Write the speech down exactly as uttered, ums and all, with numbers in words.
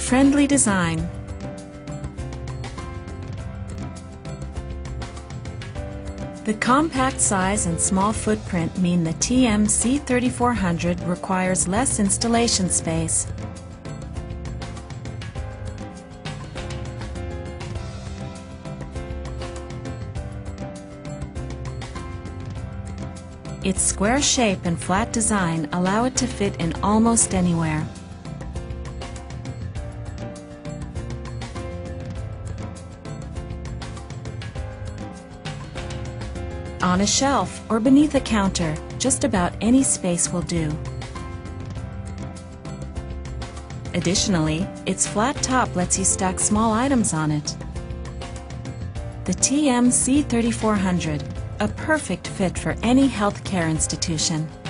friendly design. The compact size and small footprint mean the T M C thirty-four hundred requires less installation space. Its square shape and flat design allow it to fit in almost anywhere. On a shelf or beneath a counter, just about any space will do. Additionally, its flat top lets you stack small items on it. The T M C thirty-four hundred, a perfect fit for any healthcare institution.